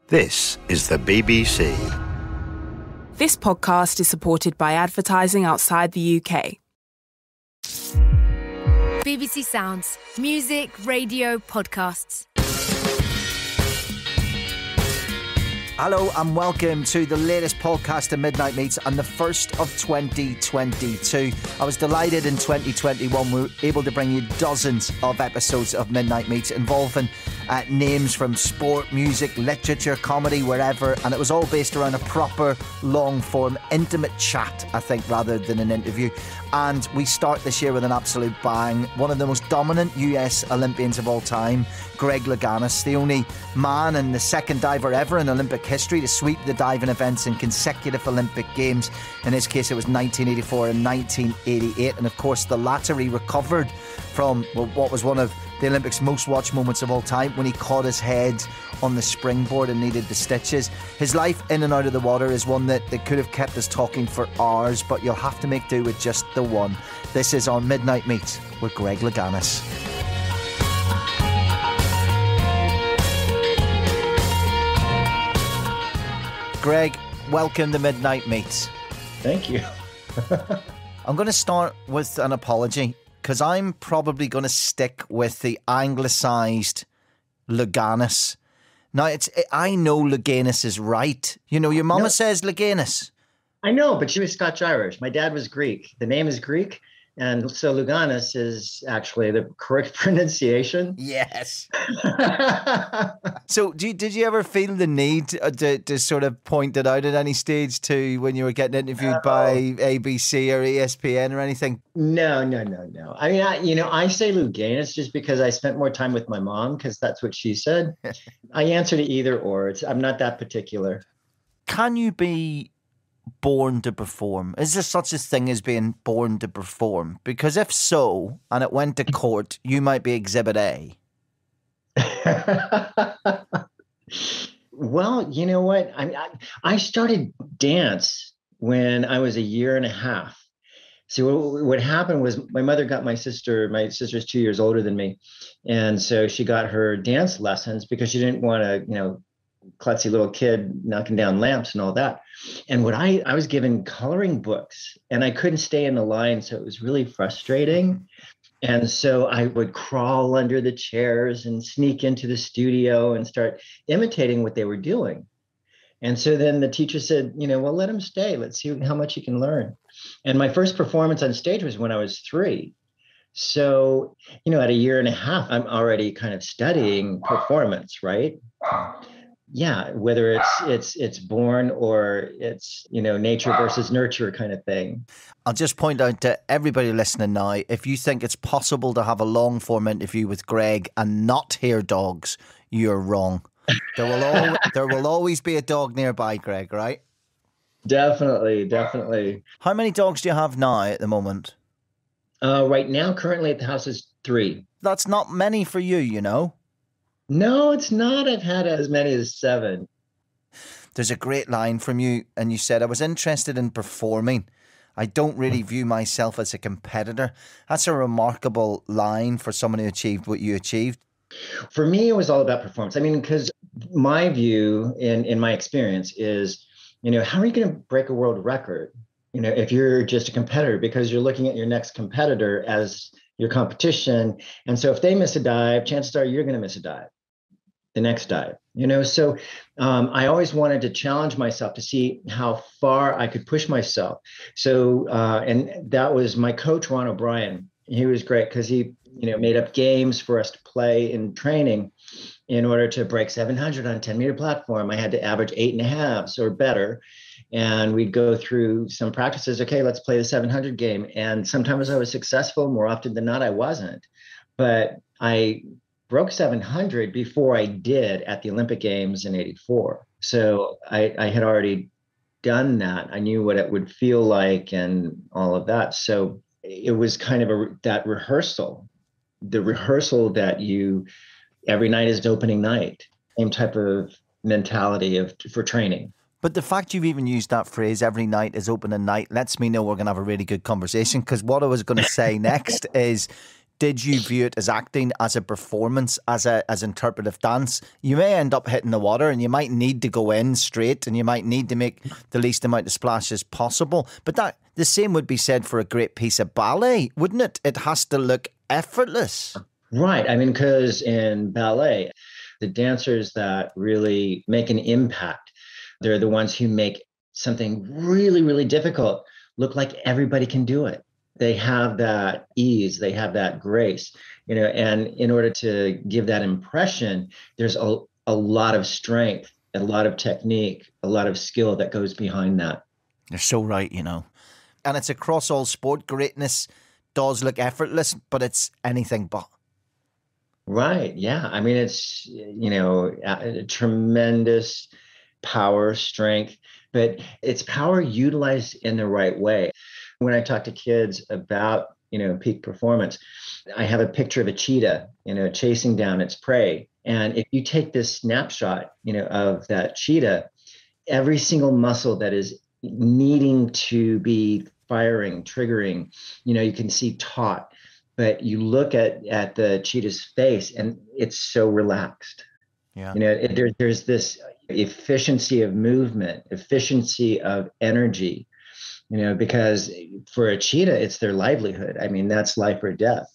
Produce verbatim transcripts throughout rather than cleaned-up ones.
This is the B B C. This podcast is supported by advertising outside the U K. B B C Sounds. Music, radio, podcasts. Hello and welcome to the latest podcast of Midnight Meets and the first of twenty twenty-two. I was delighted in twenty twenty-one we were able to bring you dozens of episodes of Midnight Meets involving uh, names from sport, music, literature, comedy, wherever, and it was all based around a proper long-form, intimate chat, I think, rather than an interview. And we start this year with an absolute bang. One of the most dominant U S Olympians of all time, Greg Louganis, the only man and the second diver ever in Olympic history to sweep the diving events in consecutive Olympic Games. In his case, it was nineteen eighty-four and nineteen eighty-eight. And of course, the latter he recovered from well, what was one of the Olympics' most watched moments of all time when he caught his head on the springboard and needed the stitches. His life in and out of the water is one that, that could have kept us talking for hours, but you'll have to make do with just the one. This is on Midnight Meet with Greg Louganis. Greg, welcome to Midnight Meets. Thank you. I'm going to start with an apology because I'm probably going to stick with the anglicised Louganis. Now, it's I know Louganis is right. You know, your mama no. says Louganis. I know, but she was Scotch-Irish. My dad was Greek. The name is Greek. And so Louganis is actually the correct pronunciation. Yes. So do you, did you ever feel the need to, to sort of point it out at any stage to when you were getting interviewed uh, by A B C or E S P N or anything? No, no, no, no. I mean, I, you know, I say Louganis just because I spent more time with my mom because that's what she said. I answer to either or. It's, I'm not that particular. Can you be born to perform? Is there such a thing as being born to perform? Because if so, and it went to court, you might be Exhibit A. Well, you know what? I, I I started dance when I was a year and a half. So what, what happened was my mother got my sister, my sister's two years older than me. And so she got her dance lessons because she didn't want to, you know, klutzy little kid knocking down lamps and all that. And what I, I was given coloring books and I couldn't stay in the line. So it was really frustrating. And so I would crawl under the chairs and sneak into the studio and start imitating what they were doing. And so then the teacher said, you know, well, let him stay. Let's see how much he can learn. And my first performance on stage was when I was three. So, you know, at a year and a half, I'm already kind of studying performance, right? Yeah, whether it's it's it's born or it's, you know, nature versus nurture kind of thing. I'll just point out to everybody listening now, if you think it's possible to have a long form interview with Greg and not hear dogs, you're wrong. There will al- there will always be a dog nearby, Greg, right? Definitely, definitely. How many dogs do you have now at the moment? Uh, right now, currently at the house is three. That's not many for you, you know. No, it's not. I've had as many as seven. There's a great line from you, and you said, I was interested in performing. I don't really view myself as a competitor. That's a remarkable line for someone who achieved what you achieved. For me, it was all about performance. I mean, because my view in, in my experience is, you know, how are you going to break a world record, you know, if you're just a competitor, because you're looking at your next competitor as your competition. And so if they miss a dive, chances are you're going to miss a dive. The next dive, you know, so um, I always wanted to challenge myself to see how far I could push myself. So, uh, and that was my coach, Ron O'Brien. He was great because he, you know, made up games for us to play in training. In order to break seven hundred on a ten meter platform, I had to average eight and a halves or better. And we'd go through some practices. Okay, let's play the seven hundred game. And sometimes I was successful. More often than not, I wasn't. But I broke seven hundred before I did at the Olympic Games in eighty-four. So I, I had already done that. I knew what it would feel like and all of that. So it was kind of a that rehearsal, the rehearsal that you, every night is opening night, same type of mentality of for training. But the fact you've even used that phrase, every night is opening night, lets me know we're going to have a really good conversation, because what I was going to say next is, did you view it as acting, as a performance, as a as interpretive dance? You may end up hitting the water and you might need to go in straight and you might need to make the least amount of splash as possible. But that the same would be said for a great piece of ballet, wouldn't it? It has to look effortless. Right. I mean, because in ballet, the dancers that really make an impact, they're the ones who make something really, really difficult look like everybody can do it. They have that ease, they have that grace, you know, and in order to give that impression, there's a, a lot of strength, a lot of technique, a lot of skill that goes behind that. You're so right, you know. And it's across all sport. Greatness does look effortless, but it's anything but. Right. Yeah. I mean, it's, you know, a, a tremendous power, strength, but it's power utilized in the right way. When I talk to kids about, you know, peak performance, I have a picture of a cheetah, you know, chasing down its prey. And if you take this snapshot, you know, of that cheetah, every single muscle that is needing to be firing, triggering, you know, you can see taut, but you look at, at the cheetah's face and it's so relaxed. Yeah. You know, it, there, there's this efficiency of movement, efficiency of energy, you know, because for a cheetah, it's their livelihood. I mean, that's life or death.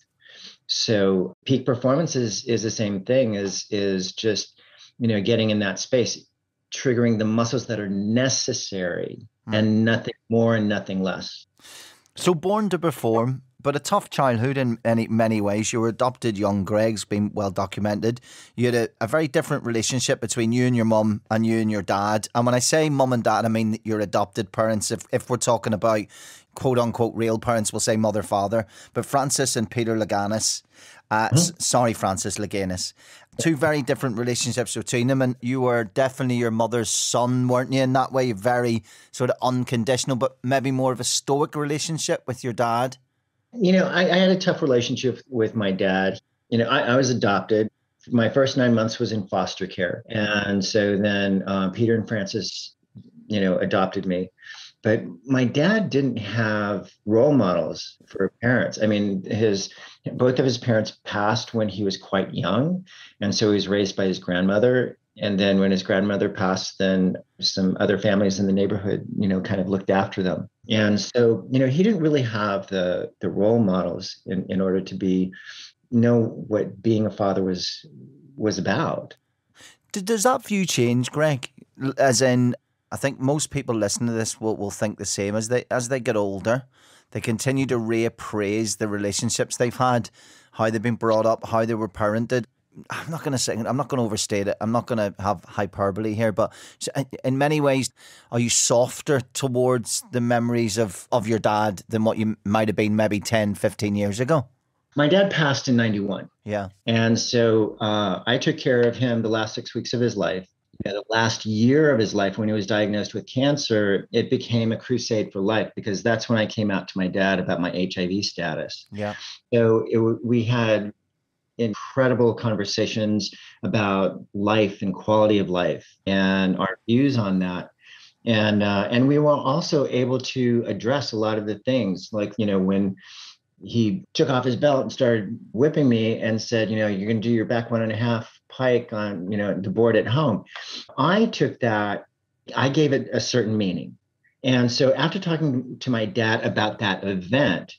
So peak performance is, is the same thing as is just, you know, getting in that space, triggering the muscles that are necessary mm. and nothing more and nothing less. So born to perform, but a tough childhood in many, many ways. You were adopted young, Greg's been well documented. You had a, a very different relationship between you and your mum and you and your dad. And when I say mum and dad, I mean your adopted parents. If, if we're talking about quote unquote real parents, we'll say mother, father. But Francis and Peter Louganis, uh, mm-hmm. s- sorry, Francis Louganis. Two very different relationships between them, and you were definitely your mother's son, weren't you, in that way? Very sort of unconditional, but maybe more of a stoic relationship with your dad. You know, I, I had a tough relationship with my dad. You know, I, I was adopted. My first nine months was in foster care. And so then uh, Peter and Francis, you know, adopted me. But my dad didn't have role models for parents. I mean, his both of his parents passed when he was quite young. And so he was raised by his grandmother. And then when his grandmother passed, then some other families in the neighborhood, you know, kind of looked after them. And so, you know, he didn't really have the the role models in, in order to be know what being a father was was about. Does that view change, Greg? As in, I think most people listening to this will, will think the same. As they as they get older, they continue to reappraise the relationships they've had, how they've been brought up, how they were parented. I'm not going to say, I'm not going to overstate it. I'm not going to have hyperbole here, but in many ways, are you softer towards the memories of, of your dad than what you might have been maybe ten, fifteen years ago? My dad passed in ninety-one. Yeah. And so uh, I took care of him the last six weeks of his life. You know, the last year of his life, when he was diagnosed with cancer, it became a crusade for life, because that's when I came out to my dad about my H I V status. Yeah. So it, we had incredible conversations about life and quality of life and our views on that. And uh, and we were also able to address a lot of the things, like, you know, when he took off his belt and started whipping me and said, you know, you're going to do your back one and a half pike on, you know, the board at home. I took that, I gave it a certain meaning. And so after talking to my dad about that event,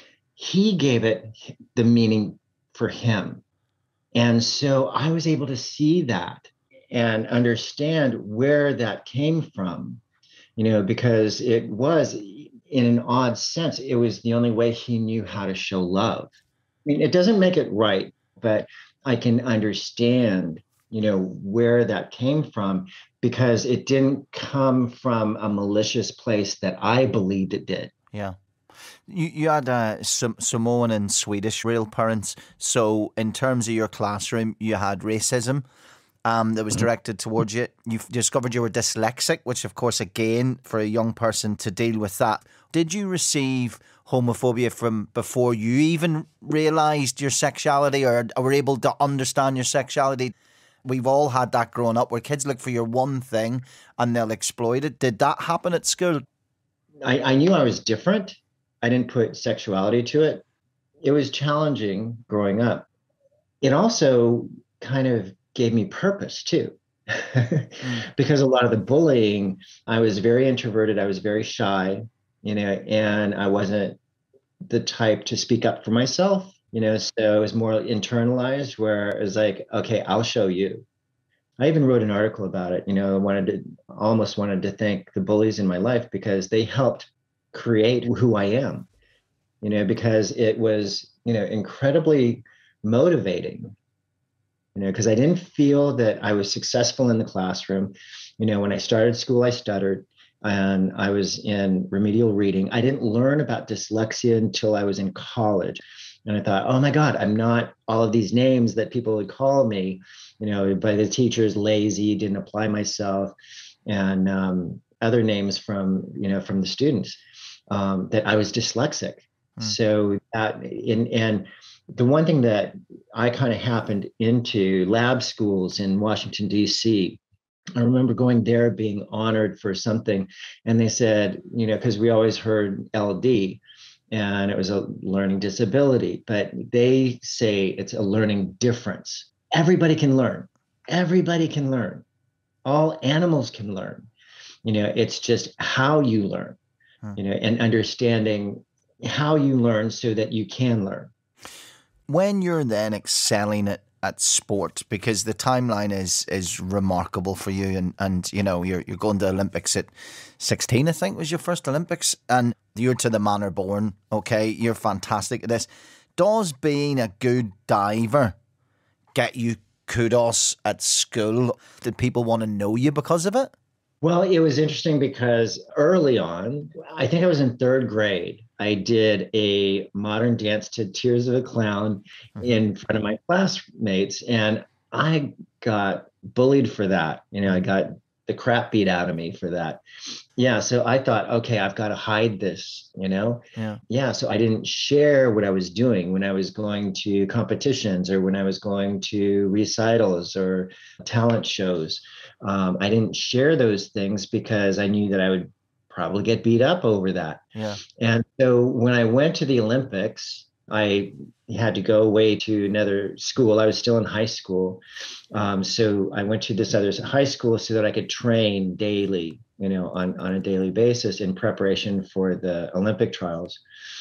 he gave it the meaning for him. And so I was able to see that and understand where that came from, you know, because it was, in an odd sense, it was the only way he knew how to show love. I mean, it doesn't make it right, but I can understand, you know, where that came from, because it didn't come from a malicious place that I believed it did. Yeah. You you had uh, Sam- Samoan and Swedish real parents. So in terms of your classroom, you had racism um, that was directed towards you. You discovered you were dyslexic, which of course, again, for a young person to deal with that. Did you receive homophobia from before you even realised your sexuality, or were able to understand your sexuality? We've all had that growing up, where kids look for your one thing and they'll exploit it. Did that happen at school? I, I knew I was different. I didn't put sexuality to it. it was challenging growing up. It also kind of gave me purpose too. mm. Because a lot of the bullying, I was very introverted, I was very shy, you know, and I wasn't the type to speak up for myself, you know, so it was more internalized where it was like, okay, I'll show you. I even wrote an article about it, you know, I wanted to almost wanted to thank the bullies in my life because they helped create who I am, you know, because it was, you know, incredibly motivating, you know, because I didn't feel that I was successful in the classroom. You know, when I started school, I stuttered and I was in remedial reading. I didn't learn about dyslexia until I was in college. And I thought, oh my God, I'm not all of these names that people would call me, you know, by the teachers, lazy, didn't apply myself, and um, other names from, you know, from the students, um, that I was dyslexic. Mm. So that, in, and the one thing that I kind of happened into lab schools in Washington, D C, I remember going there being honored for something. And they said, you know, because we always heard L D and it was a learning disability, but they say it's a learning difference. Everybody can learn. Everybody can learn. All animals can learn. You know, it's just how you learn, hmm. you know, and understanding how you learn so that you can learn. When you're then excelling at, at sport, because the timeline is is remarkable for you, and, and you know, you're you're going to Olympics at sixteen, I think was your first Olympics, and you're to the manner born, okay, you're fantastic at this. Does being a good diver get you kudos at school? Did people want to know you because of it? Well, it was interesting because early on, I think I was in third grade, I did a modern dance to Tears of a Clown mm-hmm. in front of my classmates, and I got bullied for that. You know, I got the crap beat out of me for that. Yeah, so I thought, okay, I've got to hide this, you know? Yeah. Yeah, so I didn't share what I was doing when I was going to competitions or when I was going to recitals or talent shows. Um, I didn't share those things because I knew that I would probably get beat up over that. Yeah. And so when I went to the Olympics, I had to go away to another school. I was still in high school. Um, so I went to this other high school so that I could train daily, you know, on, on a daily basis in preparation for the Olympic trials.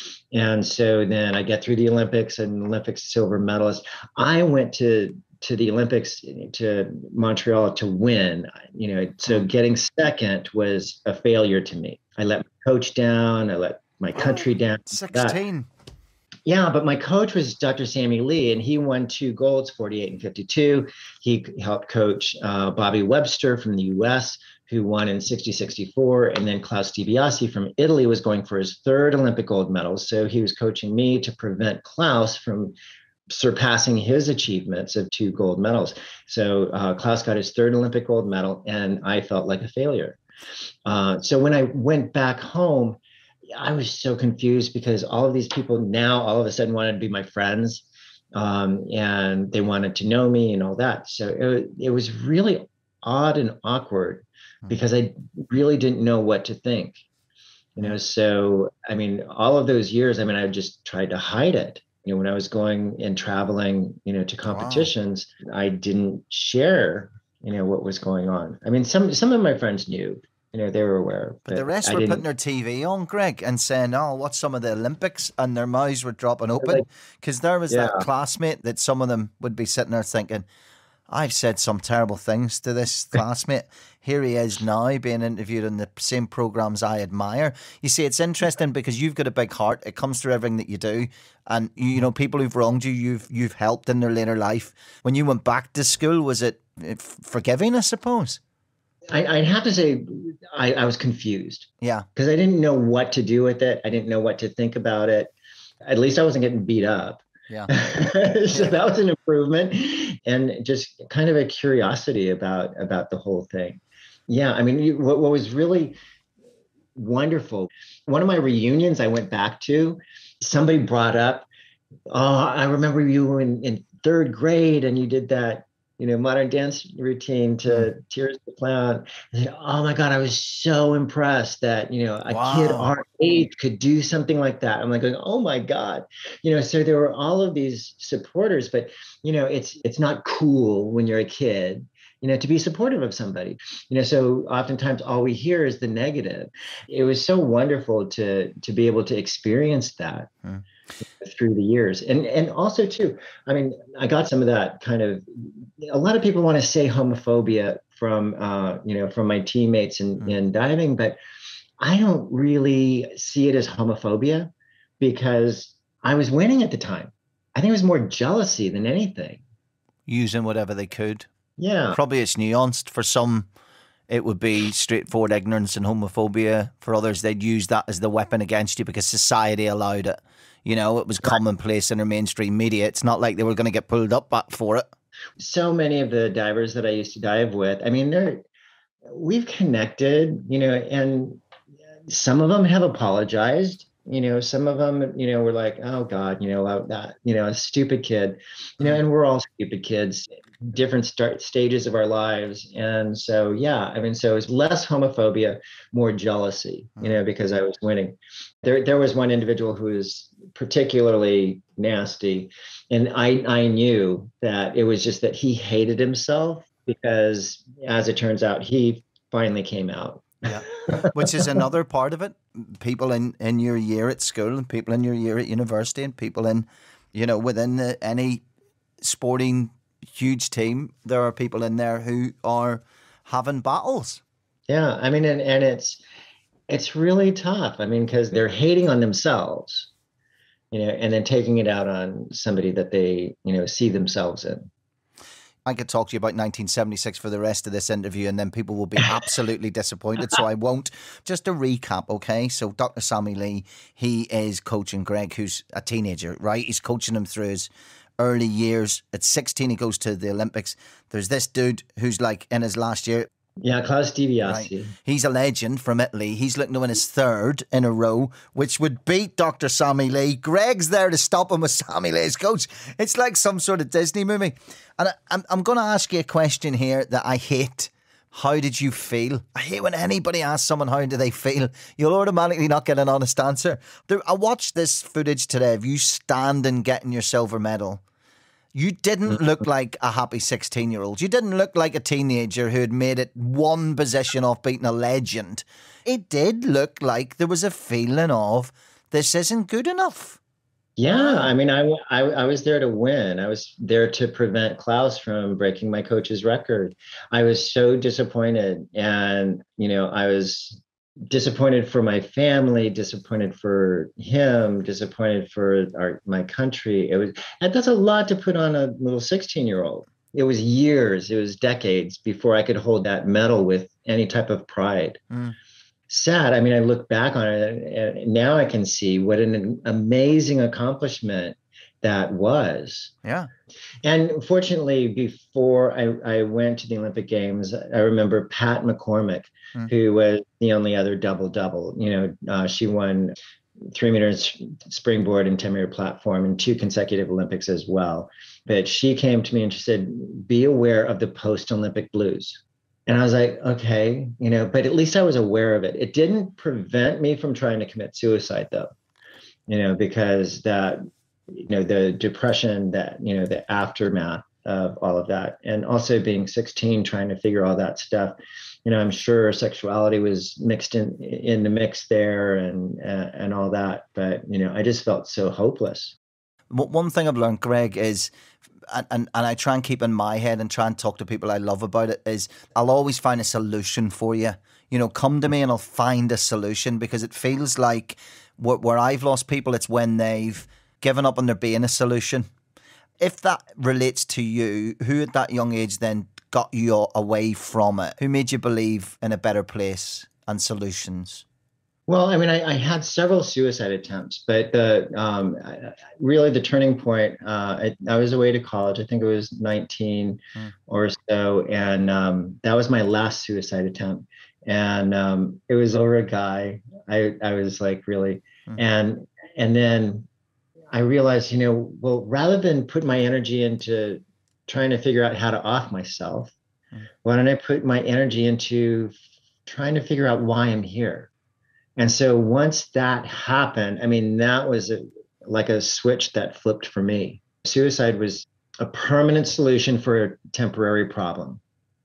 And so then I get through the Olympics and Olympic silver medalist. I went to to the Olympics, to Montreal to win, you know, so getting second was a failure to me. I let my coach down. I let my country down. sixteen. That, yeah, but my coach was Doctor Sammy Lee, and he won two golds, forty-eight and fifty-two. He helped coach uh, Bobby Webster from the U S, who won in sixty sixty-four. And then Klaus DiBiase from Italy was going for his third Olympic gold medal. So he was coaching me to prevent Klaus from surpassing his achievements of two gold medals. So uh, Klaus got his third Olympic gold medal, and I felt like a failure. Uh, so when I went back home, I was so confused because all of these people now all of a sudden wanted to be my friends, um, and they wanted to know me and all that. So it, it was really odd and awkward because I really didn't know what to think. You know, so, I mean, all of those years, I mean, I just tried to hide it. You know, when I was going and traveling, you know, to competitions, wow. I didn't share, you know, what was going on. I mean, some some of my friends knew, you know, they were aware. But, but the rest I were didn't... putting their T V on, Greg, and saying, oh, what's some of the Olympics? And their mouths were dropping open. Because like, there was yeah. that classmate that some of them would be sitting there thinking, I've said some terrible things to this classmate. Here he is now being interviewed in the same programs I admire. You see, it's interesting because you've got a big heart. It comes through everything that you do. And, you know, people who've wronged you, you've you've helped in their later life. When you went back to school, was it forgiving, I suppose? I, I'd have to say I, I was confused. Yeah. Because I didn't know what to do with it. I didn't know what to think about it. At least I wasn't getting beat up. Yeah. So yeah. That was an improvement, and just kind of a curiosity about about the whole thing. Yeah, I mean, you, what, what was really wonderful, one of my reunions I went back to, somebody brought up, oh, I remember you in, in third grade and you did that you know, modern dance routine to mm. Tears of the Clown. I said, oh my God, I was so impressed that, you know, a wow. kid our age could do something like that. I'm like going, oh my God. You know, so there were all of these supporters, but, you know, it's it's not cool when you're a kid, you know, to be supportive of somebody. You know, so oftentimes all we hear is the negative. It was so wonderful to to be able to experience that. Hmm. Through the years. And and also too, I mean, I got some of that kind of, a lot of people want to say homophobia from, uh, you know, from my teammates in, mm. in diving, but I don't really see it as homophobia because I was winning at the time. I think it was more jealousy than anything. Using whatever they could. Yeah. Probably it's nuanced. For some, it would be straightforward ignorance and homophobia. For others, they'd use that as the weapon against you because society allowed it. You know, it was commonplace in our mainstream media. It's not like they were going to get pulled up back for it. So many of the divers that I used to dive with, I mean, they're, we've connected, you know, and some of them have apologized. You know, some of them, you know, were like, oh God, you know, that, you know, a stupid kid, you know, and we're all stupid kids, different start stages of our lives. And so, yeah, I mean, so it's less homophobia, more jealousy, you know, because I was winning. There, there was one individual who was particularly nasty. And I, I knew that it was just that he hated himself because, as it turns out, he finally came out. Yeah, which is another part of it. People in, in your year at school and people in your year at university and people in, you know, within the, any sporting huge team, there are people in there who are having battles. Yeah, I mean, and, and it's it's really tough. I mean, because they're hating on themselves, you know, and then taking it out on somebody that they, you know, see themselves in. I could talk to you about nineteen seventy-six for the rest of this interview and then people will be absolutely disappointed, so I won't. Just a recap, okay? So Doctor Sammy Lee, he is coaching Greg, who's a teenager, right? He's coaching him through his early years. At sixteen, he goes to the Olympics. There's this dude who's like in his last year. Yeah, Klaus DiBiase. Right. He's a legend from Italy. He's looking to win his third in a row, which would beat Doctor Sammy Lee. Greg's there to stop him with Sammy Lee as coach. It's like some sort of Disney movie. And I, I'm, I'm going to ask you a question here that I hate. How did you feel? I hate when anybody asks someone how do they feel. You'll automatically not get an honest answer. There, I watched this footage today of you standing getting your silver medal. You didn't look like a happy sixteen-year-old. You didn't look like a teenager who had made it one position off beating a legend. It did look like there was a feeling of, this isn't good enough. Yeah, I mean, I, I, I was there to win. I was there to prevent Klaus from breaking my coach's record. I was so disappointed. And, you know, I was disappointed for my family, disappointed for him, disappointed for our, my country. It was, and that's a lot to put on a little sixteen year old. It was years, it was decades before I could hold that medal with any type of pride. Mm. Sad. I mean, I look back on it and now I can see what an amazing accomplishment that was. Yeah. And fortunately, before I, I went to the Olympic Games, I remember Pat McCormick, mm. who was the only other double-double. You know, uh, she won three meters springboard and ten meter platform in two consecutive Olympics as well. But she came to me and she said, be aware of the post-Olympic blues. And I was like, okay, you know, but at least I was aware of it. It didn't prevent me from trying to commit suicide, though, you know, because that, you know, the depression, that, you know, the aftermath of all of that, and also being sixteen, trying to figure all that stuff, you know, I'm sure sexuality was mixed in in the mix there, and uh, and all that. But, you know, I just felt so hopeless. One thing I've learned, Greg, is, and, and, and I try and keep in my head and try and talk to people I love about it, is I'll always find a solution for you. You know, come to me and I'll find a solution, because it feels like where, where I've lost people, it's when they've given up on there being a solution. If that relates to you, who at that young age then got you away from it? Who made you believe in a better place and solutions? Well, I mean, I, I had several suicide attempts, but the um, really the turning point, uh, I, I was away to college. I think it was nineteen mm. or so. And um, that was my last suicide attempt. And um, it was over a guy. I, I was like, really, mm. and and then I realized, you know, well, rather than put my energy into trying to figure out how to off myself? Why don't I put my energy into trying to figure out why I'm here? And so once that happened, I mean, that was a, like a switch that flipped for me. Suicide was a permanent solution for a temporary problem.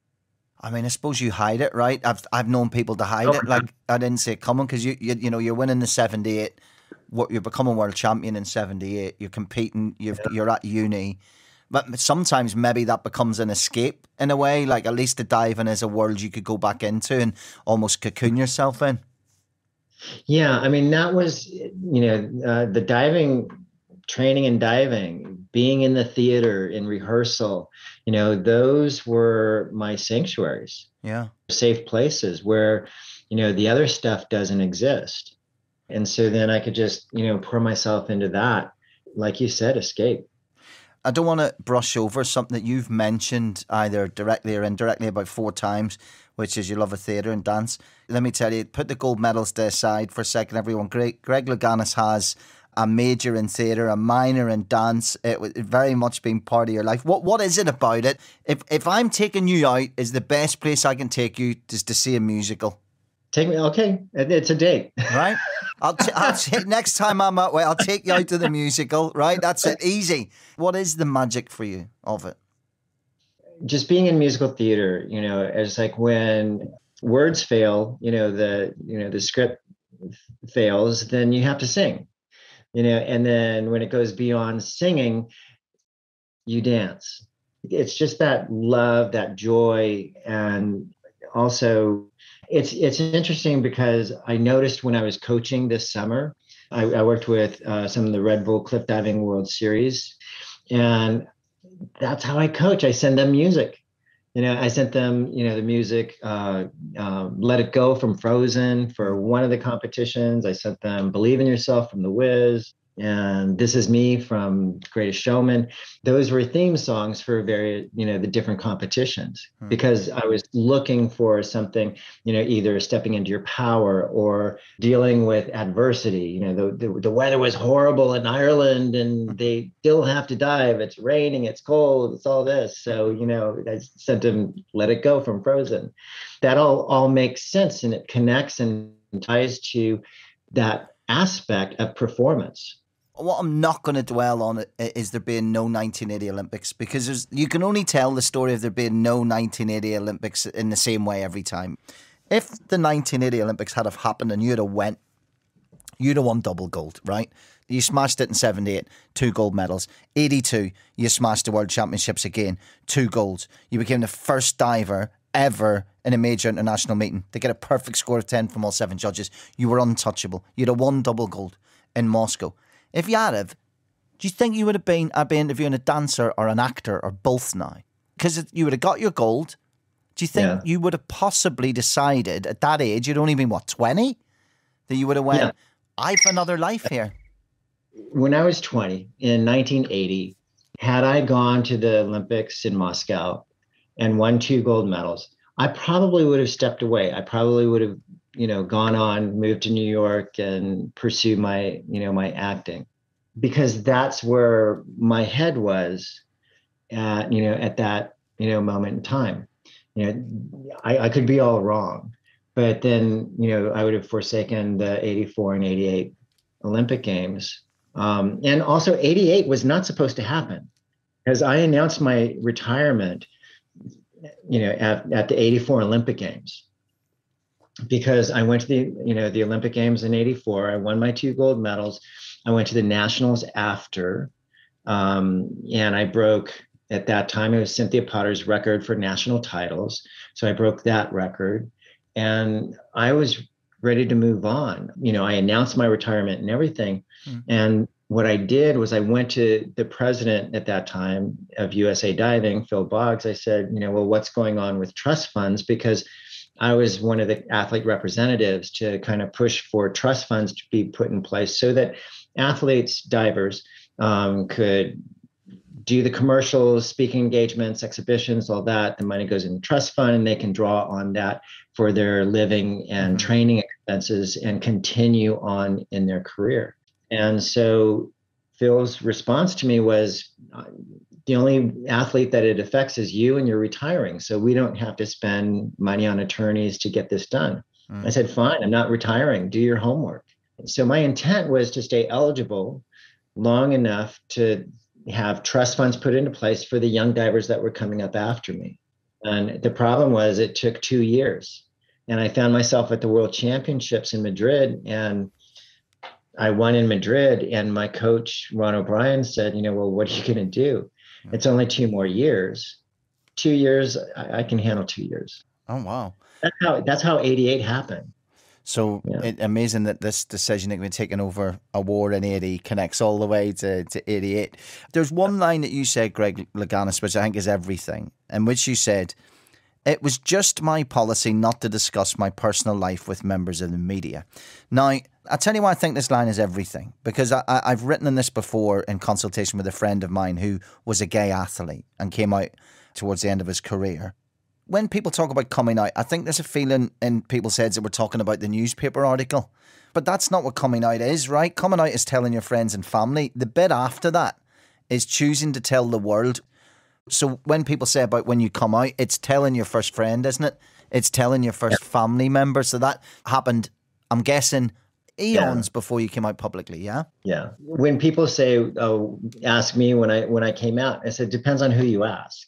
I mean, I suppose you hide it, right? I've I've known people to hide Oh, it. Like, I didn't see it coming because you, you you know you're winning the seventy-eight, what you're becoming world champion in seventy-eight. You're competing. You've, yeah. You're at uni, but sometimes maybe that becomes an escape in a way. Like at least the diving is a world you could go back into and almost cocoon yourself in. Yeah, I mean that was you know uh, the diving. Training and diving, being in the theater, in rehearsal, you know, those were my sanctuaries. Yeah. Safe places where, you know, the other stuff doesn't exist. And so then I could just, you know, pour myself into that, like you said, escape. I don't want to brush over something that you've mentioned either directly or indirectly about four times, which is you love a theatre and dance. Let me tell you, put the gold medals to aside for a second, everyone. Greg, Greg Louganis has a major in theatre, a minor in dance. It was very much been part of your life. What What is it about it? If if I'm taking you out, is the best place I can take you is to see a musical? Take me, okay. It's a date. Right? I'll, t- I'll t- next time I'm out, I'll take you out to the musical, right? That's it, easy. What is the magic for you of it? Just being in musical theater, you know, it's like when words fail, you know, the, you know, the script fails, then you have to sing. You know, and then when it goes beyond singing, you dance. It's just that love, that joy. And also it's it's interesting because I noticed when I was coaching this summer, I, I worked with uh, some of the Red Bull Cliff Diving World Series. And that's how I coach. I send them music. You know, I sent them, you know, the music, uh, uh, Let It Go from Frozen for one of the competitions. I sent them Believe in Yourself from The Wiz and This Is Me from Greatest Showman. Those were theme songs for very, you know, the different competitions hmm. because I was looking for something, you know, either stepping into your power or dealing with adversity. You know, the, the, the weather was horrible in Ireland and they still have to dive. It's raining, it's cold, it's all this. So, you know, I sent them Let It Go from Frozen. That all, all makes sense and it connects and ties to that aspect of performance. What I'm not going to dwell on is there being no nineteen eighty Olympics because there's, you can only tell the story of there being no nineteen eighty Olympics in the same way every time. If the nineteen eighty Olympics had have happened and you'd have went, you'd have won double gold, right? You smashed it in seventy-eight, two gold medals. eighty-two, you smashed the World Championships again, two golds. You became the first diver ever in a major international meeting to get a perfect score of ten from all seven judges. You were untouchable. You'd have won double gold in Moscow. If you had have, do you think you would have been, I'd be interviewing a dancer or an actor or both now? Because you would have got your gold. Do you think yeah. you would have possibly decided at that age, you'd only been, what, twenty? That you would have went, yeah. I've another life here. When I was twenty in nineteen eighty, had I gone to the Olympics in Moscow and won two gold medals, I probably would have stepped away. I probably would have, you know, gone on, moved to New York and pursue my, you know, my acting because that's where my head was at, you know, at that, you know, moment in time. You know, I, I could be all wrong, but then, you know, I would have forsaken the eighty-four and eighty-eight Olympic Games. Um, and also eighty-eight was not supposed to happen because I announced my retirement, you know, at, at the eighty-four Olympic Games. Because I went to the, you know, the Olympic Games in eighty-four. I won my two gold medals. I went to the nationals after, um, and I broke, at that time, it was Cynthia Potter's record for national titles. So I broke that record and I was ready to move on. You know, I announced my retirement and everything. Mm. And what I did was I went to the president at that time of U S A Diving, Phil Boggs. I said, you know, well, what's going on with trust funds? Because I was one of the athlete representatives to kind of push for trust funds to be put in place so that athletes, divers um, could do the commercials, speaking engagements, exhibitions, all that. The money goes in the trust fund and they can draw on that for their living and mm-hmm. training expenses and continue on in their career. And so Phil's response to me was, the only athlete that it affects is you, and you're retiring. So we don't have to spend money on attorneys to get this done. Mm. I said, fine, I'm not retiring. Do your homework. So my intent was to stay eligible long enough to have trust funds put into place for the young divers that were coming up after me. And the problem was it took two years. And I found myself at the World Championships in Madrid, and I won in Madrid. And my coach, Ron O'Brien, said, you know, well, what are you going to do? It's only two more years. Two years, I, I can handle two years. Oh, wow. That's how, that's how eighty-eight happened. So yeah. it, amazing that this decision that we've taken over a war in eighty connects all the way to, to eighty-eight. There's one line that you said, Greg Louganis, which I think is everything, in which you said, it was just my policy not to discuss my personal life with members of the media. Now, I'll tell you why I think this line is everything, because I, I, I've written on this before in consultation with a friend of mine who was a gay athlete and came out towards the end of his career. When people talk about coming out, I think there's a feeling in people's heads that we're talking about the newspaper article. But that's not what coming out is, right? Coming out is telling your friends and family. The bit after that is choosing to tell the world. So when people say about when you come out, it's telling your first friend, isn't it? It's telling your first yeah. family member. So that happened, I'm guessing, eons yeah. before you came out publicly, yeah? Yeah. When people say, oh, ask me when I when I came out, I said, depends on who you ask.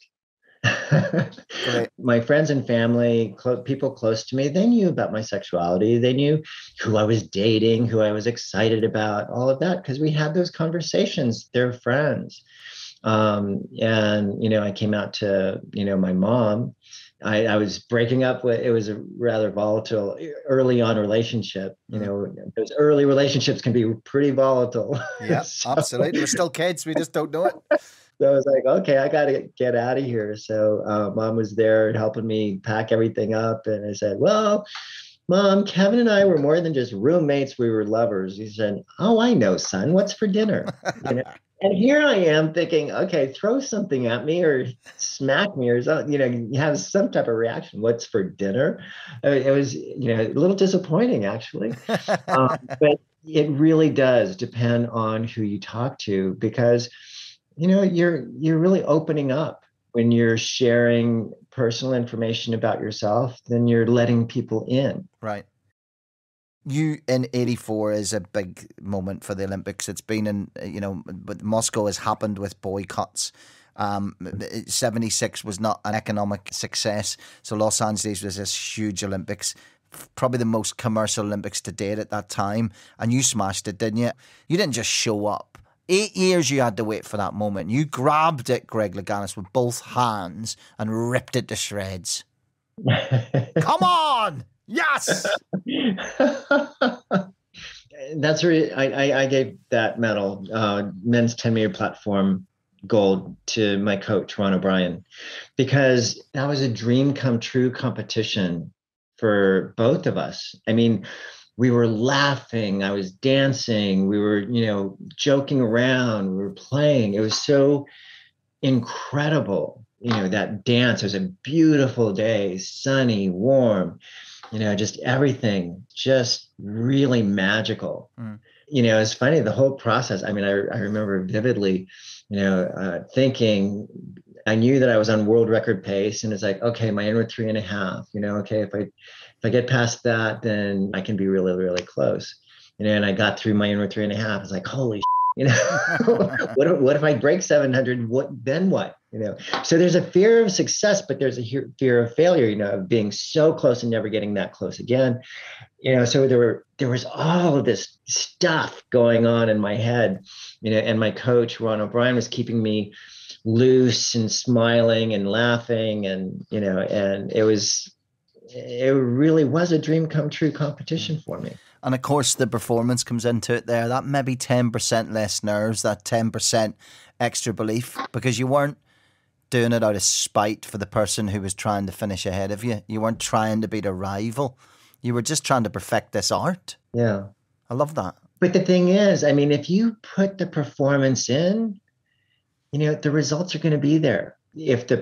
My friends and family, clo- people close to me, they knew about my sexuality. They knew who I was dating, who I was excited about, all of that, because we had those conversations. They're friends. Um, and, you know, I came out to, you know, my mom. I, I was breaking up with, it was a rather volatile early on relationship. You know, those early relationships can be pretty volatile. Yeah, so, absolutely. We're still kids. We just don't know it. So I was like, okay, I got to get out of here. So uh, mom was there helping me pack everything up. And I said, well, Mom, Kevin and I were more than just roommates. We were lovers. He said, oh, I know, son. What's for dinner? You know? And here I am thinking, okay, throw something at me or smack me or something, you know, you have some type of reaction. What's for dinner? I mean, it was, you know, a little disappointing, actually. um, but it really does depend on who you talk to, because you know, you're you're really opening up when you're sharing personal information about yourself. Then you're letting people in. Right. You in eighty-four is a big moment for the Olympics. It's been in, you know, but Moscow has happened with boycotts. Um, seventy-six was not an economic success. So Los Angeles was this huge Olympics, probably the most commercial Olympics to date at that time. And you smashed it, didn't you? You didn't just show up. Eight years you had to wait for that moment. You grabbed it, Greg Louganis, with both hands and ripped it to shreds. Come on! Yes! That's really, I, I, I gave that medal, uh, men's ten meter platform gold, to my coach, Ron O'Brien, because that was a dream come true competition for both of us. I mean, we were laughing, I was dancing, we were, you know, joking around, we were playing. It was so incredible, you know, that dance. It was a beautiful day, sunny, warm, you know, just everything, just really magical. Mm. You know, it's funny, the whole process. I mean, I, I remember vividly, you know, uh, thinking, I knew that I was on world record pace, and it's like, okay, my inward three and a half, you know, okay, if I, if I get past that, then I can be really, really close. You know, and I got through my inward three and a half. It's like, holy shit, you know, what, if, what if I break seven hundred? What, then what? You know, so there's a fear of success, but there's a fear of failure, you know, of being so close and never getting that close again. You know, so there were, there was all of this stuff going on in my head, you know, and my coach, Ron O'Brien, was keeping me loose and smiling and laughing. And, you know, and it was, it really was a dream come true competition for me. And of course, the performance comes into it there. That maybe ten percent less nerves, that ten percent extra belief, because you weren't doing it out of spite for the person who was trying to finish ahead of you. You weren't trying to beat a rival. You were just trying to perfect this art. Yeah. I love that. But the thing is, I mean, if you put the performance in, you know, the results are going to be there. If the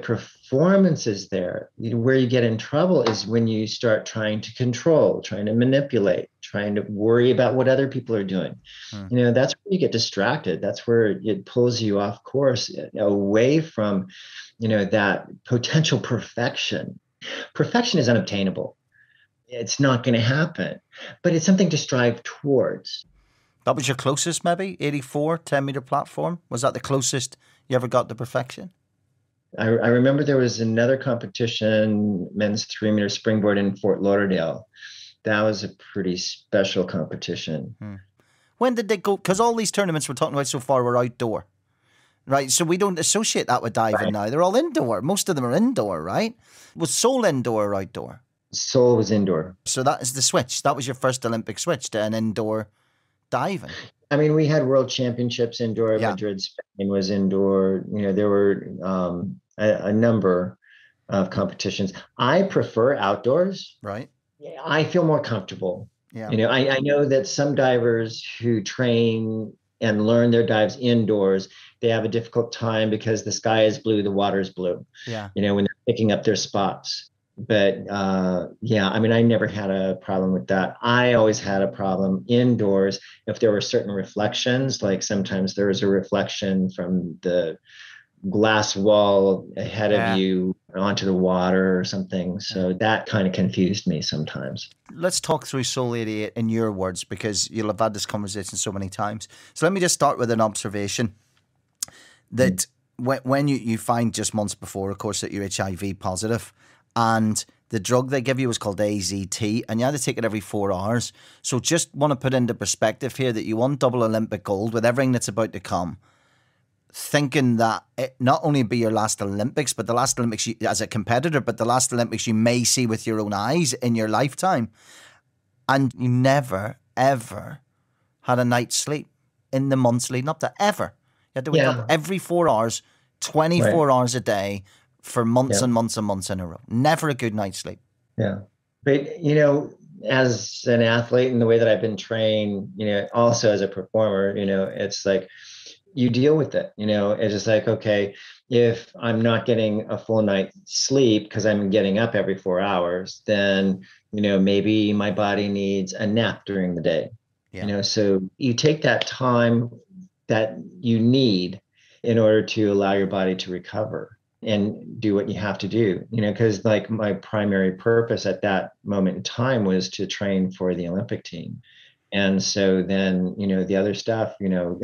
performances there. You know, where you get in trouble is when you start trying to control, trying to manipulate, trying to worry about what other people are doing. Hmm. You know, that's where you get distracted. That's where it pulls you off course, away from, you know, that potential perfection. Perfection is unobtainable. It's not going to happen, but it's something to strive towards. That was your closest, maybe? eighty-four, ten meter platform? Was that the closest you ever got to perfection? I, I remember there was another competition, men's three meter springboard in Fort Lauderdale. That was a pretty special competition. Hmm. When did they go? Because all these tournaments we're talking about so far were outdoor, right? So we don't associate that with diving right. now. They're all indoor. Most of them are indoor, right? Was Seoul indoor or outdoor? Seoul was indoor. So that is the switch. That was your first Olympic switch to an indoor diving. I mean, we had world championships indoor. Yeah. Madrid, Spain was indoor. You know, there were um, a, a number of competitions. I prefer outdoors. Right. I feel more comfortable. Yeah. You know, I, I know that some divers who train and learn their dives indoors, they have a difficult time because the sky is blue, the water is blue. Yeah. You know, when they're picking up their spots. But uh, yeah, I mean, I never had a problem with that. I always had a problem indoors if there were certain reflections, like sometimes there was a reflection from the glass wall ahead yeah. of you onto the water or something. So that kind of confused me sometimes. Let's talk through Seoul eighty-eight in your words, because you'll have had this conversation so many times. So let me just start with an observation that mm. when, when you, you find just months before, of course, that you're H I V positive, and the drug they give you is called A Z T, and you had to take it every four hours. So just want to put into perspective here that you won double Olympic gold with everything that's about to come, thinking that it not only be your last Olympics, but the last Olympics you, as a competitor, but the last Olympics you may see with your own eyes in your lifetime. And you never, ever had a night's sleep in the months leading up to ever. You had to wake yeah. up every four hours, twenty-four right. hours a day, for months yeah. and months and months in a row. Never a good night's sleep. Yeah. But, you know, as an athlete and the way that I've been trained, you know, also as a performer, you know, it's like you deal with it. You know, it's just like, okay, if I'm not getting a full night's sleep because I'm getting up every four hours, then, you know, maybe my body needs a nap during the day. Yeah. You know, so you take that time that you need in order to allow your body to recover and do what you have to do, you know, because like my primary purpose at that moment in time was to train for the Olympic team. And so then, you know, the other stuff, you know,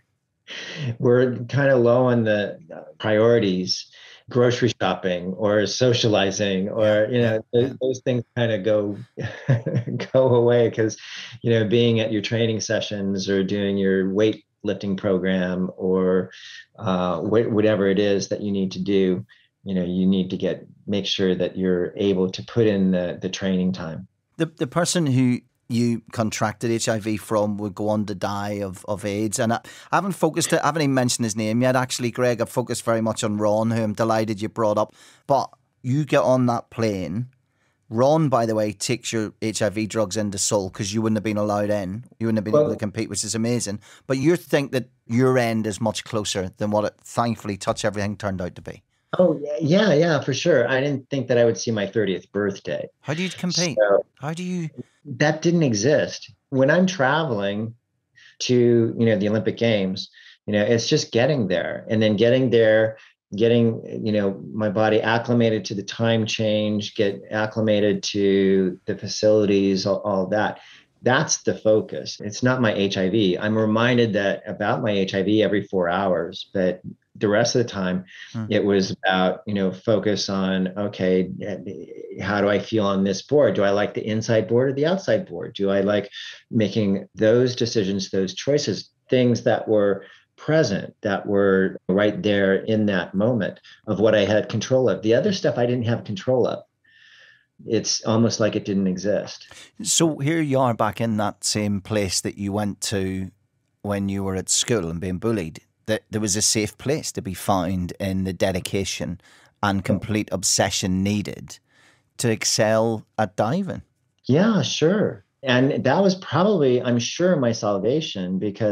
we're kind of low on the priorities, grocery shopping or socializing, or, you know, those, those things kind of go, go away because, you know, being at your training sessions or doing your weight lifting program or uh, wh- whatever it is that you need to do, you know, you need to get, make sure that you're able to put in the, the training time. The the person who you contracted H I V from would go on to die of, of AIDS. And I, I haven't focused, I haven't even mentioned his name yet, actually, Greg. I've focused very much on Ron, who I'm delighted you brought up. But you get on that plane. Ron, by the way, takes your H I V drugs into Seoul because you wouldn't have been allowed in. You wouldn't have been well, able to compete, which is amazing. But you think that your end is much closer than what it, thankfully, touch everything turned out to be. Oh, yeah, yeah, for sure. I didn't think that I would see my thirtieth birthday. How do you compete? So, How do you... That didn't exist. When I'm traveling to, you know, the Olympic Games, you know, it's just getting there and then getting there, getting, you know, my body acclimated to the time change, get acclimated to the facilities, all, all that. That's the focus. It's not my H I V. I'm reminded that about my H I V every four hours, but the rest of the time hmm. it was about, you know, focus on, okay, how do I feel on this board? Do I like the inside board or the outside board? Do I like making those decisions, those choices, things that were present, that were right there in that moment of what I had control of? The other stuff I didn't have control of. It's almost like it didn't exist. So here you are back in that same place that you went to when you were at school and being bullied. That there was a safe place to be found in the dedication and complete obsession needed to excel at diving. Yeah, sure. And that was probably, I'm sure, my salvation, because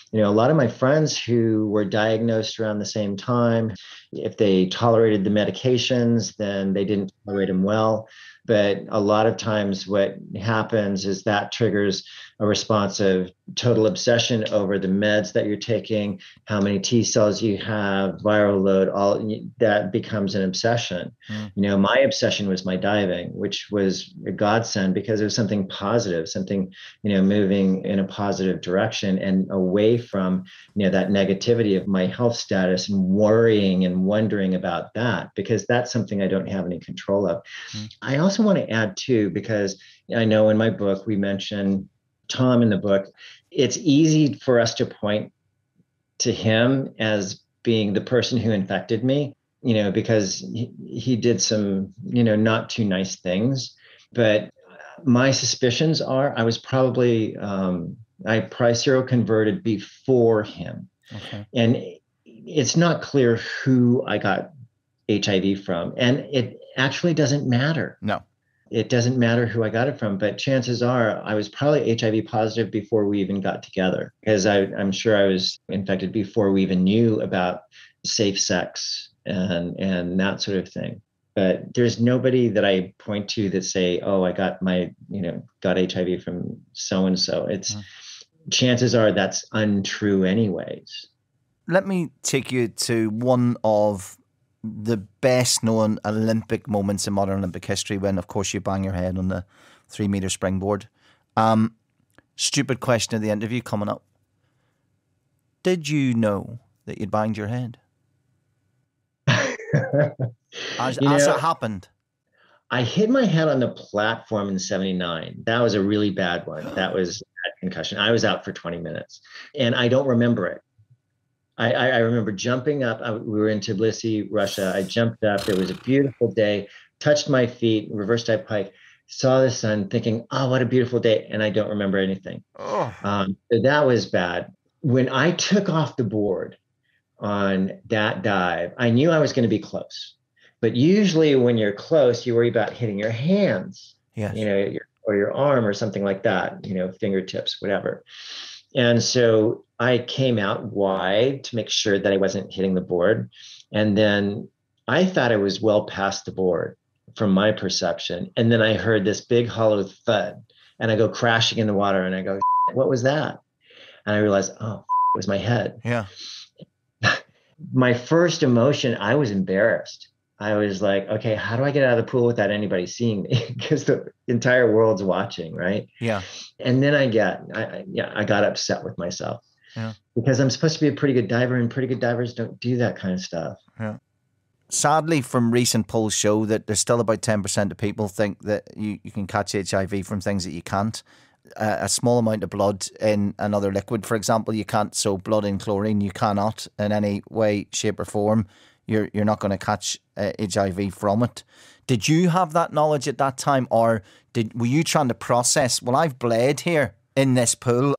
You know, a lot of my friends who were diagnosed around the same time, if they tolerated the medications, then they didn't tolerate them well. But a lot of times what happens is that triggers a response of total obsession over the meds that you're taking, how many T cells you have, viral load, all that becomes an obsession. Mm. You know, my obsession was my diving, which was a godsend because it was something positive, something, you know, moving in a positive direction and away from, you know, that negativity of my health status and worrying and wondering about that, because that's something I don't have any control of. Mm. I also want to add too, because I know in my book, we mention Tom in the book. It's easy for us to point to him as being the person who infected me, you know, because he, he did some, you know, not too nice things. But my suspicions are I was probably, um, I probably seroconverted before him. Okay. And it's not clear who I got H I V from. And it actually doesn't matter. No. It doesn't matter who I got it from, but chances are I was probably H I V positive before we even got together, because I, I'm sure I was infected before we even knew about safe sex and, and that sort of thing. But there's nobody that I point to that say, oh, I got my, you know, got H I V from so-and-so. It's mm. chances are that's untrue anyways. Let me take you to one of the best known Olympic moments in modern Olympic history, when of course you bang your head on the three meter springboard. Um, stupid question of the interview coming up. Did you know that you'd banged your head? as you know, as it happened. I hit my head on the platform in seventy-nine. That was a really bad one. That was a concussion. I was out for twenty minutes and I don't remember it. I, I remember jumping up. I, we were in Tbilisi, Russia. I jumped up. It was a beautiful day, touched my feet, reverse dive pike, saw the sun thinking, oh, what a beautiful day. And I don't remember anything. Oh. Um, that was bad. When I took off the board on that dive, I knew I was going to be close. But usually when you're close, you worry about hitting your hands, yes. you know, your, or your arm or something like that, you know, fingertips, whatever. And so I came out wide to make sure that I wasn't hitting the board. And then I thought I was well past the board from my perception. And then I heard this big hollow thud and I go crashing in the water and I go, what was that? And I realized, oh, it was my head. Yeah. My first emotion, I was embarrassed. I was like, okay, how do I get out of the pool without anybody seeing me? Because the entire world's watching, right? Yeah. And then I get, I, I, yeah, I got upset with myself. Yeah. Because I'm supposed to be a pretty good diver, and pretty good divers don't do that kind of stuff. Yeah. Sadly, from recent polls show that there's still about ten percent of people think that you, you can catch H I V from things that you can't. Uh, a small amount of blood in another liquid, for example, you can't. So blood in chlorine, you cannot in any way, shape or form. You're you're not going to catch uh, H I V from it. Did you have that knowledge at that time, or did were you trying to process, well, I've bled here in this pool?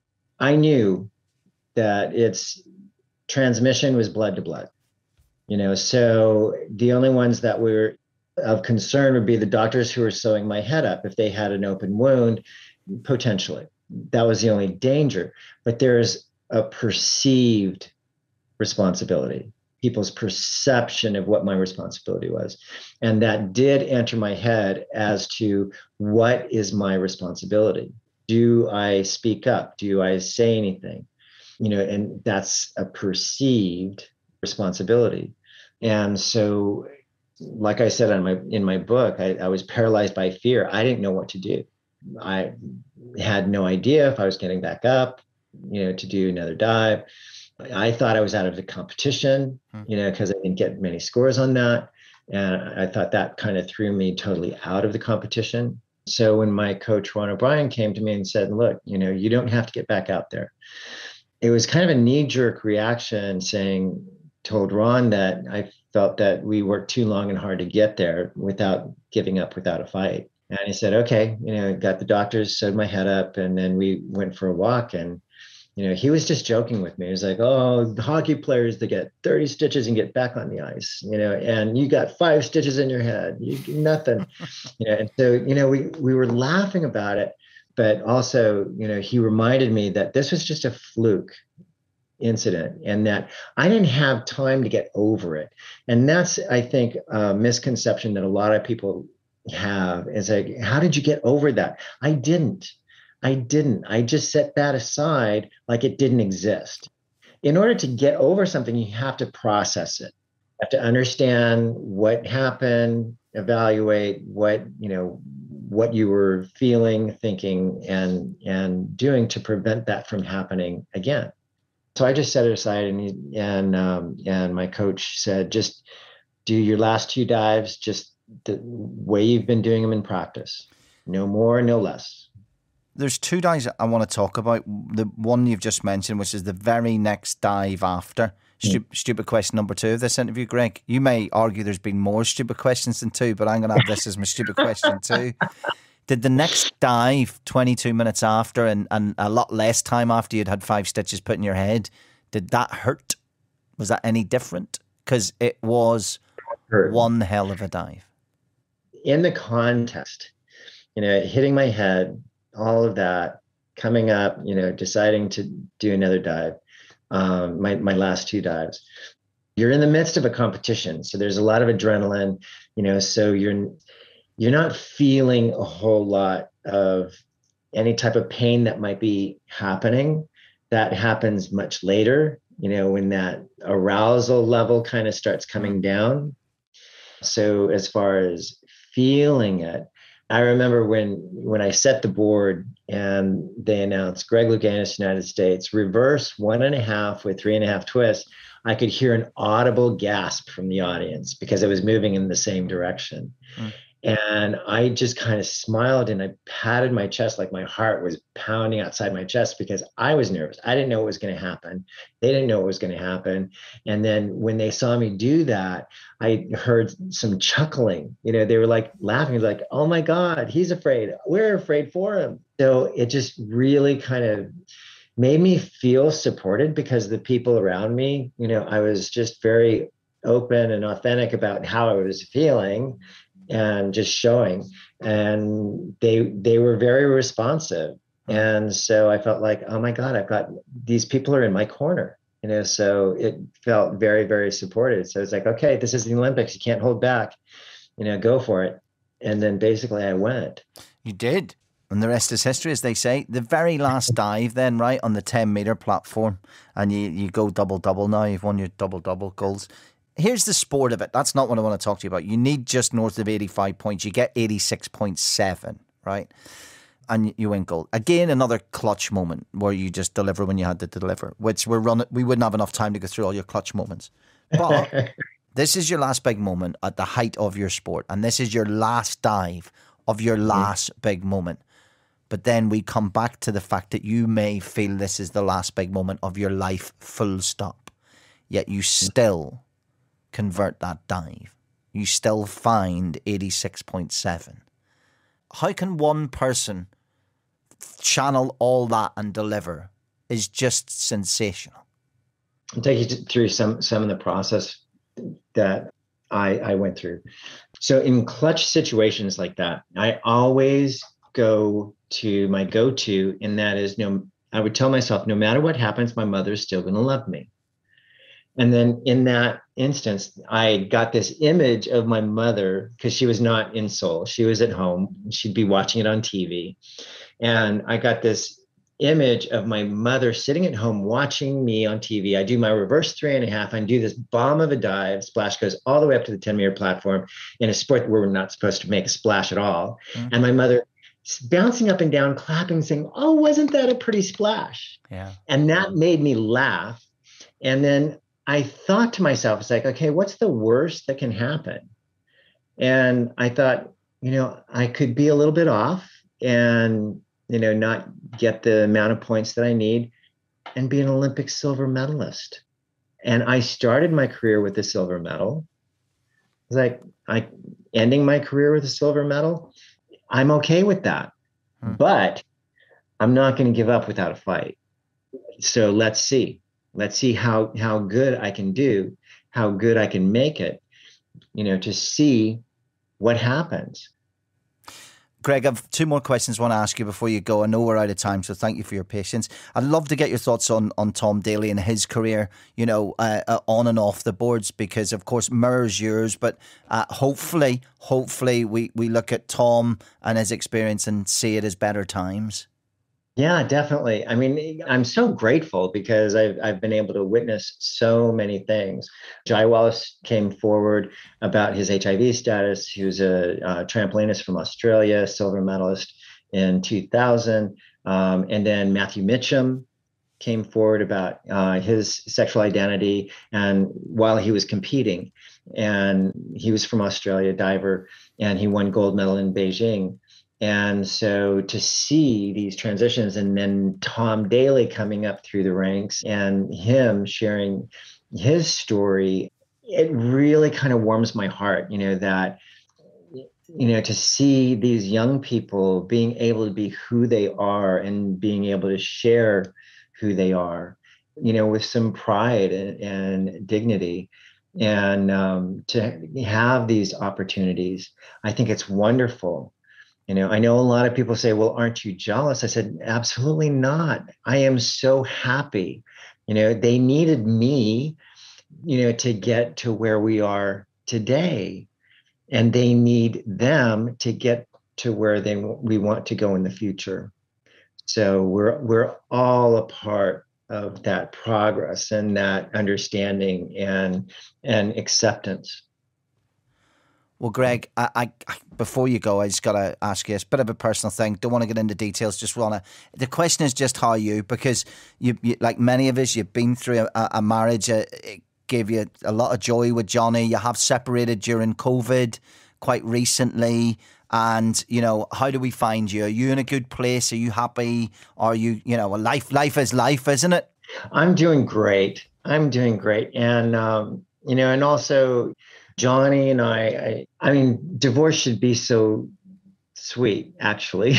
I knew that its transmission was blood to blood. You know, so the only ones that were of concern would be the doctors who were sewing my head up. If they had an open wound, potentially. That was the only danger. But there's a perceived responsibility. People's perception of what my responsibility was. And that did enter my head as to what is my responsibility? Do I speak up? Do I say anything? You know, and that's a perceived responsibility. And so, like I said in my in my book, I, I was paralyzed by fear. I didn't know what to do. I had no idea if I was getting back up, you know, to do another dive. I thought I was out of the competition, you know, because I didn't get many scores on that. And I thought that kind of threw me totally out of the competition. So when my coach, Ron O'Brien, came to me and said, look, you know, you don't have to get back out there. It was kind of a knee-jerk reaction saying, told Ron that I felt that we worked too long and hard to get there without giving up without a fight. And he said, okay, you know, got the doctors, sewed my head up, and then we went for a walk. And you know, he was just joking with me. He was like, oh, the hockey players, they get thirty stitches and get back on the ice, you know, and you got five stitches in your head, you nothing. You know, and so, you know, we, we were laughing about it, but also, you know, he reminded me that this was just a fluke. incident, and that I didn't have time to get over it. And that's, I think, a misconception that a lot of people have is like, how did you get over that? I didn't. I didn't. I just set that aside like it didn't exist. In order to get over something, you have to process it. You have to understand what happened, evaluate what, you know, what you were feeling, thinking, and and doing to prevent that from happening again. So I just set it aside, and he, and um, and my coach said, just do your last two dives just the way you've been doing them in practice. No more, no less. There's two dives I want to talk about. The one you've just mentioned, which is the very next dive after. Stu- mm. Stupid question number two of this interview, Greg. You may argue there's been more stupid questions than two, but I'm going to have this as my stupid question too. Did the next dive, twenty-two minutes after and, and a lot less time after you'd had five stitches put in your head, did that hurt? Was that any different? Because it was hurt. One hell of a dive. In the context, you know, hitting my head, all of that, coming up, you know, deciding to do another dive, um, my, my last two dives. You're in the midst of a competition, so there's a lot of adrenaline, you know, so you're you're not feeling a whole lot of any type of pain that might be happening. That happens much later, you know, when that arousal level kind of starts coming down. So as far as feeling it, I remember when when I set the board and they announced Greg Louganis, United States, reverse one and a half with three and a half twists, I could hear an audible gasp from the audience because it was moving in the same direction. Mm. And I just kind of smiled and I patted my chest like my heart was pounding outside my chest because I was nervous. I didn't know what was going to happen. They didn't know what was going to happen. And then when they saw me do that, I heard some chuckling. You know, they were like laughing, like, oh my God, he's afraid. We're afraid for him. So it just really kind of made me feel supported because the people around me, you know, I was just very open and authentic about how I was feeling and just showing, and they they were very responsive. And so I felt like, oh my God, I've got these people are in my corner, you know, so it felt very, very supported. So it's like, okay, this is the Olympics. You can't hold back, you know, go for it. And then basically I went. You did. And the rest is history, as they say. The very last dive then, right, on the ten metre platform, and you, you go double-double now. You've won your double-double goals. Here's the sport of it. That's not what I want to talk to you about. You need just north of eighty-five points. You get eighty-six point seven, right? And you win gold. Again, another clutch moment where you just deliver when you had to deliver, which we're running. We wouldn't have enough time to go through all your clutch moments. But this is your last big moment at the height of your sport. And this is your last dive of your last mm. big moment. But then we come back to the fact that you may feel this is the last big moment of your life, full stop. Yet you still convert that dive. You still find eighty-six point seven. How can one person channel all that and deliver is just sensational? I'll take you through some some of the process that I, I went through. So in clutch situations like that, I always go to my go-to, and that is, no, I would tell myself, no matter what happens, my mother's still going to love me. And then in that instance, I got this image of my mother because she was not in Seoul. She was at home. She'd be watching it on T V. And I got this image of my mother sitting at home watching me on T V. I do my reverse three and a half. I do this bomb of a dive. Splash goes all the way up to the ten meter platform in a sport where we're not supposed to make a splash at all. Mm-hmm. And my mother bouncing up and down, clapping, saying, oh, wasn't that a pretty splash? Yeah. And that made me laugh. And then I thought to myself, it's like, okay, what's the worst that can happen? And I thought, you know, I could be a little bit off and, you know, not get the amount of points that I need and be an Olympic silver medalist. And I started my career with a silver medal. It's like, I ending my career with a silver medal. I'm okay with that, hmm. but I'm not going to give up without a fight. So let's see. Let's see how, how good I can do, how good I can make it, you know, to see what happens. Greg, I've two more questions I want to ask you before you go. I know we're out of time, so thank you for your patience. I'd love to get your thoughts on, on Tom Daley and his career, you know, uh, uh, on and off the boards, because, of course, mirrors yours. But uh, hopefully, hopefully we, we look at Tom and his experience and see it as better times. Yeah, definitely. I mean, I'm so grateful because I've I've been able to witness so many things. Jai Wallace came forward about his H I V status. He was a, a trampolinist from Australia, silver medalist in two thousand. Um, and then Matthew Mitchum came forward about uh, his sexual identity and while he was competing. And he was from Australia, diver, and he won gold medal in Beijing. And so to see these transitions, and then Tom Daley coming up through the ranks and him sharing his story, it really kind of warms my heart, you know, that, you know, to see these young people being able to be who they are and being able to share who they are, you know, with some pride and, and dignity. And um, to have these opportunities, I think it's wonderful. You know, I know a lot of people say, well, aren't you jealous? I said, absolutely not. I am so happy. You know, they needed me, you know, to get to where we are today. And they need them to get to where they we want to go in the future. So we're we're all a part of that progress and that understanding and and acceptance. Well, Greg, I, I before you go, I just got to ask you, it's a bit of a personal thing. Don't want to get into details. Just want to. The question is just how you, because you, you like many of us, you've been through a, a marriage. Uh, it gave you a lot of joy with Johnny. You have separated during COVID quite recently, and you know, how do we find you? Are you in a good place? Are you happy? Are you, you know, life? Life is life, isn't it? I'm doing great. I'm doing great, and um, you know, and also. Johnny and I, I, I mean, divorce should be so sweet, actually,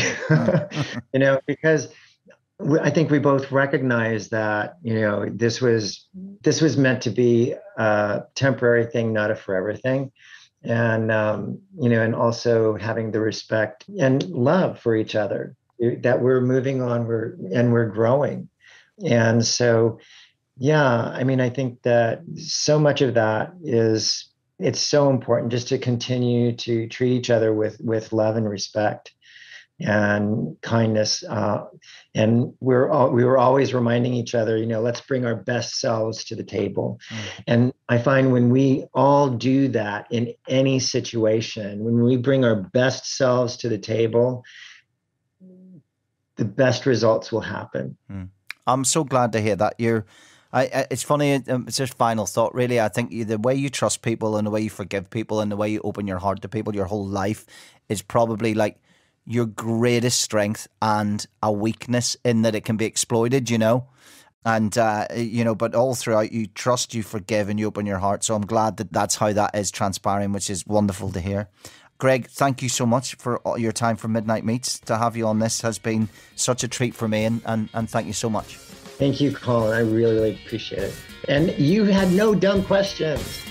you know, because we, I think we both recognize that, you know, this was this was meant to be a temporary thing, not a forever thing. And, um, you know, and also having the respect and love for each other, that we're moving on, we're and we're growing. And so, yeah, I mean, I think that so much of that is. It's so important just to continue to treat each other with, with love and respect and kindness. Uh, and we're all, we were always reminding each other, you know, let's bring our best selves to the table. Mm. And I find when we all do that in any situation, when we bring our best selves to the table, the best results will happen. Mm. I'm so glad to hear that. You're I, it's funny, it's just final thought, really. I think the way you trust people and the way you forgive people and the way you open your heart to people your whole life is probably like your greatest strength and a weakness in that it can be exploited, you know. And, uh, you know, but all throughout you trust, you forgive and you open your heart. So I'm glad that that's how that is transpiring, which is wonderful to hear. Greg, thank you so much for all your time for Midnight Meets. To have you on this has been such a treat for me, and, and, and thank you so much. Thank you, Colin. I really, really appreciate it. And you had no dumb questions.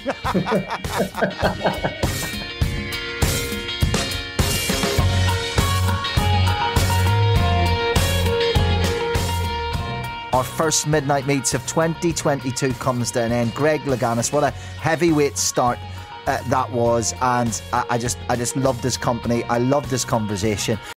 Our first Midnight Meets of twenty twenty-two comes to an end. Greg Louganis, what a heavyweight start uh, that was. And I, I just I just love this company. I love this conversation.